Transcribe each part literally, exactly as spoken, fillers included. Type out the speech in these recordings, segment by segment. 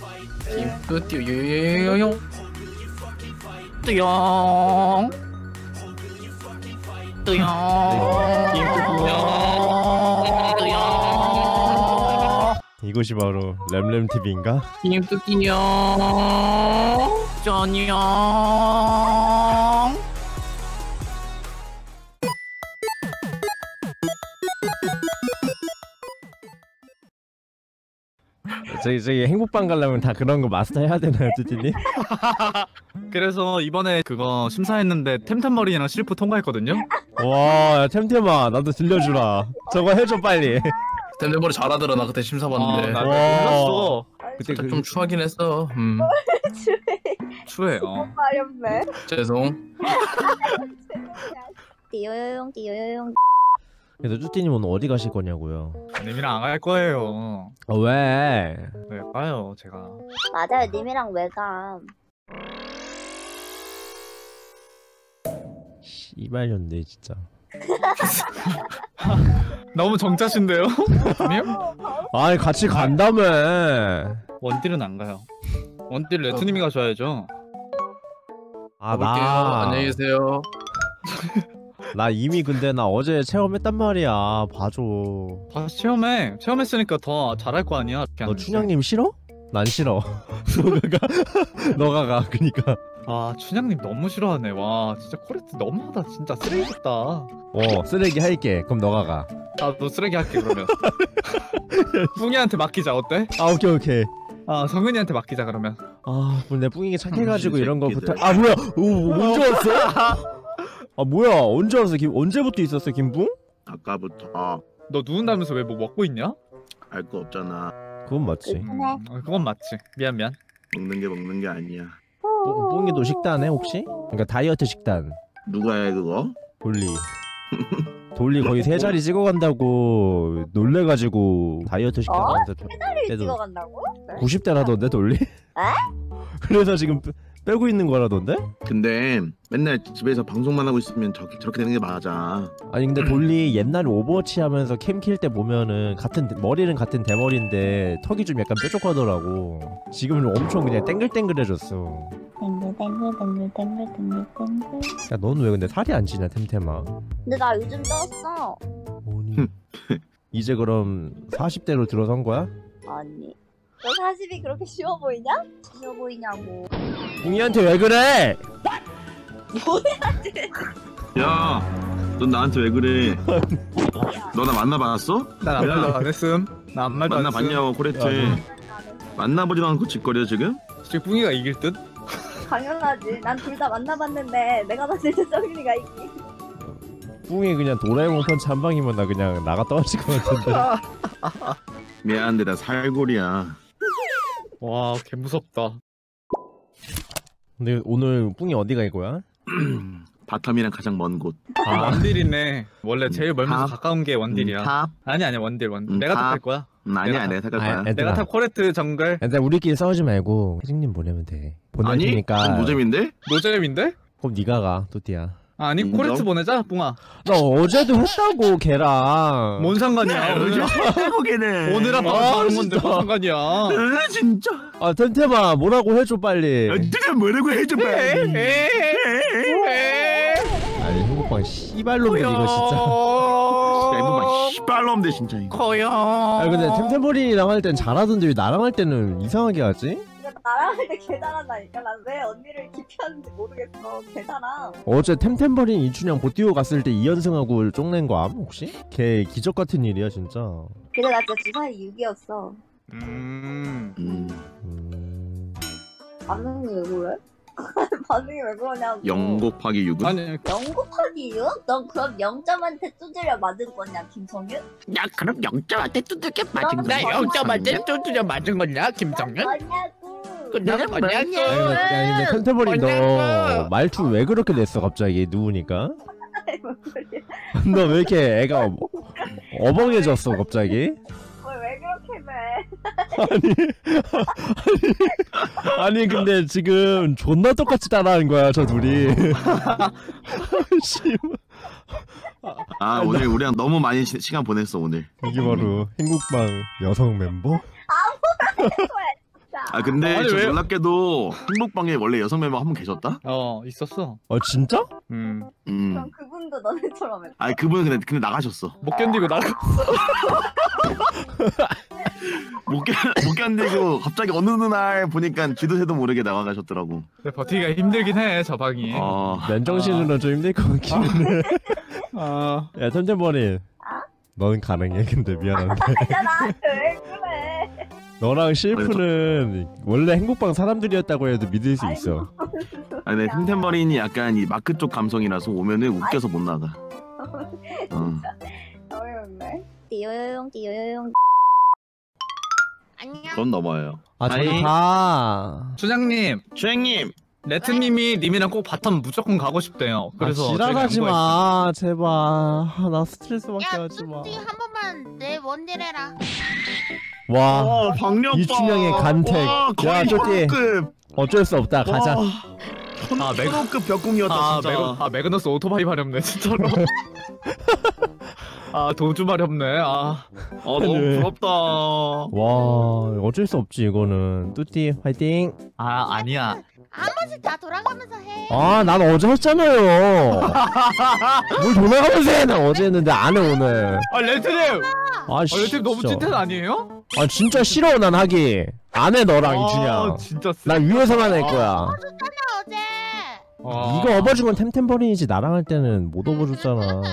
김뚜 띠용 띠용 띠용 이곳이 바로 램램티비인가? 김뚜 띠용 쩌냥. 저기 저기 행복방 가려면 다 그런 거 마스터 해야 되나요, 뚜띠님? 그래서 이번에 그거 심사했는데 템템머리랑 실프 통과했거든요? 와, 템템아, 나도 들려주라. 저거 해줘 빨리. 템템머리 잘하더라. 나 그때 심사 봤는데. 아, 나 와. 몰랐어. 그때 그, 좀 추하긴 했어. 음. 추해. 어. 마렵네. 죄송. 띠요용 띠요용. 그래서 뚜띠님 오늘 어디 가실 거냐고요? 님이랑 안 갈 거예요. 어, 왜? 왜 가요, 제가. 맞아요, 님이랑 왜 가? 씨발년데 진짜. 너무 정자신데요? 님? 아니 같이 간다며. 원딜은 안 가요. 원딜 레트님이 가셔야죠. 아, 가볼게요. 나 안녕히 계세요. 나 이미 근데 나 어제 체험했단 말이야. 봐줘. 다시 체험해. 체험했으니까 더 잘할 거 아니야. 너 춘향님 싫어? 난 싫어. 너가 가. 너가 가. 그니까. 아, 춘향님 너무 싫어하네. 와, 진짜 코레트 너무하다. 진짜 쓰레기 같다. 어, 쓰레기 할게. 그럼 너가 가. 나도 쓰레기 할게 그러면. 뿡이한테 맡기자. 어때? 아, 오케이 오케이. 아, 성은이한테 맡기자 그러면. 아, 내 뿡이게 착해가지고 음, 이런 거 새끼들. 부탁. 아, 뭐야? 오, 언제 왔어? 아, 뭐야? 언제 왔어? 김 언제부터 있었어, 김뿡? 아까부터 너 누운다면서 왜 뭐 먹고 있냐? 알 거 없잖아. 그건 맞지. 음, 어, 그건 맞지. 미안 미안. 먹는 게 먹는 게 아니야. 뿡- 뿡이도 식단해 혹시? 그러니까 다이어트 식단. 누가 해 그거? 돌리. 돌리 거의 세 자리 찍어간다고 놀래가지고 다이어트 식단 어? 하면서 세 자리를 그래도 찍어간다고? 구십 대라던데 돌리? 그래서 지금 빼, 빼고 있는 거라던데? 근데 맨날 집에서 방송만 하고 있으면 저렇게, 저렇게 되는 게 맞아. 아니 근데 돌리 옛날에 오버워치 하면서 캠 킬 때 보면은 같은 대- 머리는 같은 대머리인데 턱이 좀 약간 뾰족하더라고. 지금은 엄청 그냥 땡글땡글해졌어. 땡글땡글땡글땡글땡글땡글. 야 넌 왜 근데 살이 안 찌냐 템템아? 근데 나 요즘 떴어. 뭐니? 이제 그럼 사십 대로 들어선 거야? 아니. 너 사십이 그렇게 쉬워 보이냐? 쉬워 보이냐고. 붕이한테 왜 그래? 야, 넌 나한테 왜 그래? 너 나 만나봤어? 난 아무 말도 안 했음. 나 아무 말도 안 했음. 만나봤냐고 코레트. 야, 만나보지도 않고 짓거려 지금? 지금 뿡이가 이길 듯? 당연하지. 난 둘 다 만나봤는데 내가 봤을 때 썩은이가 있기. 붕이 그냥 도라에몽 펀치 한 방이면 나 그냥 나가 떨어질 것 같은데. 미안한데 나 살골이야. 와, 개 무섭다. 근데 오늘 뿡이 어디 갈 거야? 바텀이랑 가장 먼 곳. 아, 원딜이네. 원래 제일 멀면서 탑. 가까운 게 원딜이야. 음, 탑? 아니 아니야, 원딜 원딜. 음, 내가 탑. 탑할 거야. 음, 아니야, 내가 내가 탈 아, 거야. 애들아. 내가 탑 코레트 정글. 일단 우리끼리 싸우지 말고 회장님 보내면 돼. 보낼 아니? 테니까. 그건 노잼인데? 노잼인데? 그럼 네가 가, 뚜띠야. 아니, 인정? 코레트 보내자, 뿡아. 나 어제도 했다고 걔랑. 뭔 상관이야? 오늘 거기는. 오늘 한번 아, 하는 건데 진짜. 뭔 상관이야? 아, 진짜. 아 템템아 뭐라고 해줘 빨리. 네가 뭐라고 해줘 빨리. 아니 행복방 씨발놈들 이거 진짜. 대부분 씨발놈들 진짜 이거. 커요. 아 근데 템템버린이랑 할 땐 잘하던데 왜 나랑 할 때는 이상하게 하지? 근데 나랑 할 때 개 잘한다니까. 난 왜 언니를 기피하는지 모르겠어. 개 잘함. 어제 템템버린 이춘향 보티오 갔을 때 이 연승하고 쪽낸 거 암 혹시? 걔 기적 같은 일이야 진짜. 근데 나 진짜 주사위 육 이었어. 음. 음. 음... 반응이 왜 그래? 반응이 왜 그러냐고. 영 곱하기 육은? 아니, 영 곱하기 육? 넌 그럼 영 점한테 두드려 맞은 거냐, 김성윤? 야 그럼 영 점한테 두들겨 맞은 나 거야. 영 점한테 두드려 맞은 거냐, 김성윤? 뭐냐고. 그냥 뭐냐고. 아니 근데, 아니, 근데 템템버린 너 말투 왜 그렇게 냈어 갑자기 누우니까? 뭔 소리야. 너 왜 이렇게 애가 어- 어벙해졌어 갑자기? 뭘 왜 그렇게 돼? 아니, 아니 근데 지금 존나 똑같이 따라하는 거야 저 둘이. 씨, 아 오늘 우리랑 너무 많이 시, 시간 보냈어 오늘. 이게 바로 행복방 여성 멤버? 아 근데 아니, 저 왜요? 놀랍게도 행복방에 원래 여성 멤버 한 분 계셨다? 어 있었어. 어 진짜? 음. 음. 그럼 그분도 너네처럼 했어. 아니 그분은 근데 근데 나가셨어. 못 견디고 나가. 못, 견, 못 견디고 갑자기 어느 날 보니까 쥐도 새도 모르게 나가가셨더라고. 버티기가 힘들긴 해 저 방이. 어. 맨정신으로 좀 힘들 것 같긴 해. 아. 야 템템버린. 넌 가능해. 근데 미안한데. 알잖아. 왜 그래? 너랑 실프는 원래 행복방 사람들이었다고 해도 믿을 수 있어. 아니 근데 템템버린이 약간 이 마크 쪽 감성이라서 오면은 웃겨서 못 나가. 어. 어이없네. 띠요용 띠요용. 안녕. 전 넘어요. 아 저리 아이. 가. 주장님, 주행님. 레트님이 님이랑 꼭 바텀 무조건 가고 싶대요. 그래서 아, 지랄하지 저희가 마 제발. 아, 나 스트레스 받게 야, 하지 마. 쭈띠 한 번만 내 원딜 해라. 와 와 박력. 이춘향의 간택. 와, 거의 야, 쪼띠. 현우급. 어쩔 수 없다. 가자. 와, 아, 맥- 현우급 벽궁이었다 아, 진짜. 매그, 아 매그너스 오토바이 마렵네 진짜로. 아 도주 마렵네. 아. 아 너무 네. 부럽다. 와 어쩔 수 없지 이거는. 뚜띠 화이팅. 아 아니야. 한 번씩 다 돌아가면서 해. 아 난 어제 했잖아요. 뭘 돌아가면서 해. 난 어제 했는데 안 해 오늘. 아 레트님. 아 아 씨. 레트님 너무 찐텐 아니에요? 아 진짜 싫어 난 하기. 안 해 너랑 이준야. 아, 진짜. 쓰- 난 위에서만 할 거야. 나 어제. 아. 이거 업어준 건 템템버린이지. 나랑 할 때는 못 업어줬잖아.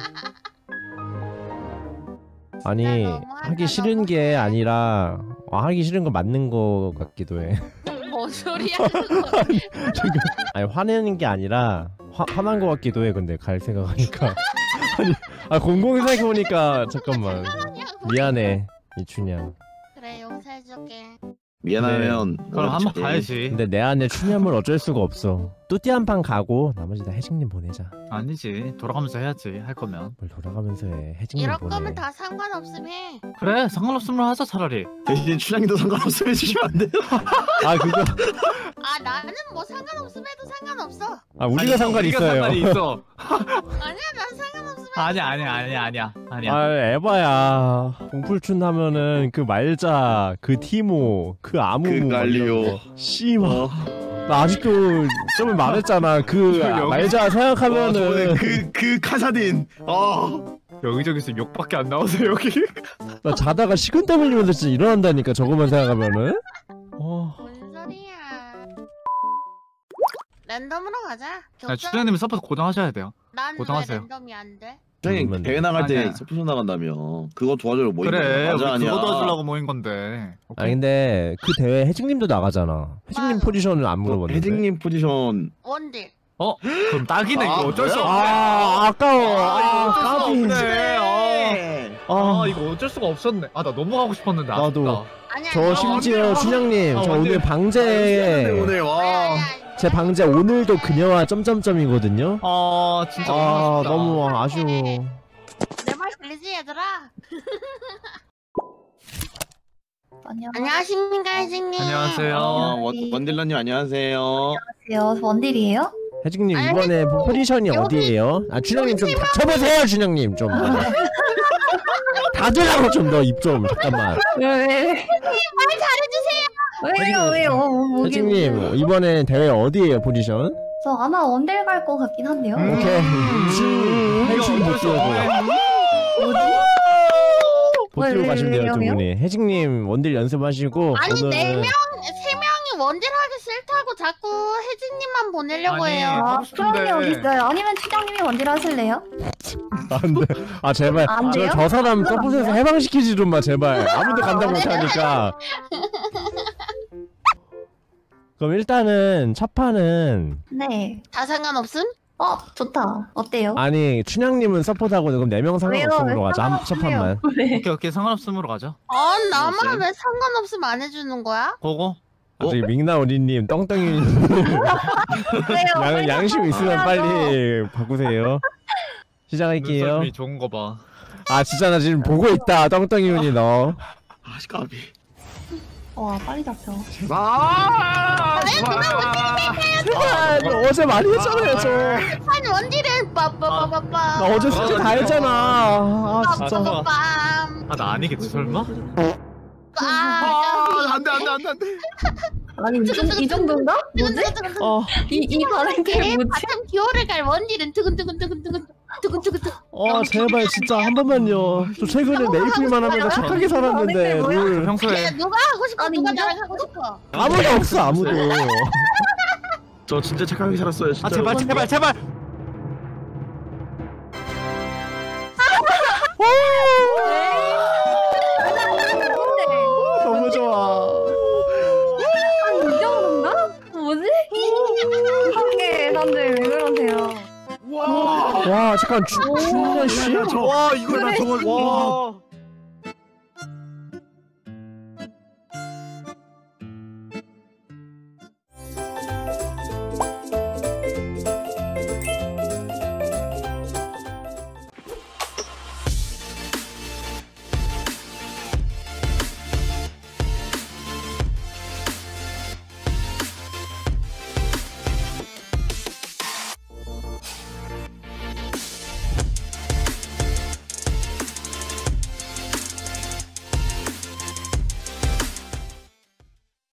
아니 나 너무 하기 한다, 싫은 너무 게 아니라 아, 하기 싫은 거 맞는 거 같기도 해. 뭔 소리야 그거. 지금 아니 화내는 게 아니라 화, 화난 거 같기도 해. 근데 갈 생각하니까 아니 아 곰곰이 생각해보니까 잠깐만 미안해 이춘향. 그래 용서해줄게. 미안하면 그럼 한번 어떡해. 가야지. 근데 내 안에 춘향을 어쩔 수가 없어. 뚜띠 한 판 가고 나머지 다 혜진님 보내자. 아니지. 돌아가면서 해야지. 할 거면. 뭘 돌아가면서 해. 혜진님 이럴 보내. 거면 다 상관없음 해. 그래 상관없으면 하자 차라리. 대신 춘향이도 상관없으면 해주시면 안 돼요? 아 그거 아 나는 뭐 상관없음 해도 상관없어. 아 우리가 아니, 상관 우리가 있어요. 상관이 있어. 아니야 난 상관없음 해. 아니야 아니야 아니야 아니야 아니야. 아 에바야. 공풀춘 하면은 그 말자, 그 티모, 그 아무무 그 갈리오. 씨발. 어. 나 아직도 좀 말했잖아. 그 여기- 말자 생각하면은 그그 그 카사딘. 어. 여기저기서 욕밖에 안 나오세요 여기. 나 자다가 식은땀 흘리면서 진짜 일어난다니까. 저거만 생각하면은. 어. 뭔 소리야. 랜덤으로 가자. 아, 격전. 주장님이 서포트 고정하셔야 돼요. 난왜 고정하세요. 랜덤이 안 돼? 춘향이 그러면 대회 나갈 때 아니야. 서포션 나간다며. 그거 도와주러 모인 그래. 거야. 맞아 우리 아니야. 그거 도와주려고 모인 건데. 아니 근데 그 대회 혜진님도 나가잖아. 혜진님 맞아. 포지션을 안 물어봤는데. 혜진님 포지션. 원딜. 어? 그럼 딱이네. 아, 이거 어쩔 수 뭐야? 없네. 아 아까워. 아 까비. 그래. 아. 아 아 이거 어쩔 수가 없었네. 아 나 너무 하고 싶었는데. 나도. 아쉽다. 아니야. 저 아니야. 심지어 아, 춘향님 아, 저 완전- 오늘 방제 오늘 와. 아니야, 아니야. 제 방제 오늘도 그녀와 점점점이거든요. 아 진짜 너무 아 아쉽다. 너무 아쉬워. 내 말 들리지 얘들아? 안녕하십니까 혜진님. 안녕하세요. 어, 원, 원딜러님 안녕하세요. 안녕하세요. 원딜이에요? 혜진님 아니, 이번에 포지션이 여기- 어디예요? 아 준영님 좀 닥쳐보세요 준영님 좀. 다들 하고 좀 더 입 좀 잠깐만. 왜, 왜, 왜? 말 잘해주세요. 왜요, 왜요? 뭐, 혜진님 이번에 대회 어디예요 포지션? 저 아마 원딜 갈 것 같긴 한데요. 음. 오케이. 혜진 못 뛰어고. 뭐지? 못 뛰고 왜, 가시면 돼요 왜요, 두 왜요? 분이. 혜진님 원딜 연습하시고. 아니 오늘은- 네 명, 세 명이 원딜 하기 싫다고 자꾸 혜진님만 보내려고 아니, 해요. 하고 아, 싶은데. 그런 게 어딨어요? 아니면 추장님이 원딜 하실래요? 안 돼. 아 제발. 안 저, 돼요? 저 사람 그건 안 서폿에서 돼요? 해방시키지 좀 마 제발. 아무도 감당 못하니까. 그럼 일단은 첫 판은 네. 다 상관없음? 어, 좋다. 어때요? 아니 춘향님은 서폿하고 그럼 네 명 상관없음으로 왜요? 가자. 한, 첫 판만. 네. 오케이 오케이 상관없음으로 가죠. 아 나만 글쎄. 왜 상관없음 안 해주는 거야? 고고. 아, 저기 밍나오리님 떵떵이 왜요? 양, 양심 있으면 왜요? 빨리 바꾸세요. 시작할게요. 눈썹이 좋은 거 봐. 아 진짜 나 지금 보고 있다. 떵떵이윤이 너. 아 시까비. 와, 빨리 잡혀. 아. 제발 어제 많이 했잖아요 저. 아니 원딜은 빠빠빠빠빠. 나 어제 숙제 다 했잖아. 아 진짜. 빠빠빠빰. 아 나 아니겠지 설마? 아, 아 안돼 안돼 안돼 안돼. 아니 이, 정, 이 정도인가? 뭐지? 어, 이, 이 반응들 내 뭐지? 바텀 기호를 갈 원딜은 두근두근두근두근 두근두근두근. 어 제발 진짜 한 번만요. 저 최근에 메이플만 하면서 착하게 살았는데 룰 평소에 야 누가 하고 싶어? 아니, 누가 이거- 나랑 하고 싶어? 아무도 없어 아무도. 저 진짜 착하게 살았어요. 진짜. 아 제발 제발 제발. 너무 좋아. 아니 이 정도인가? 뭐지? 이상해 다들 왜 그러세요? 와 잠깐 주, 준현 씨? 와 이거 나 저거 와.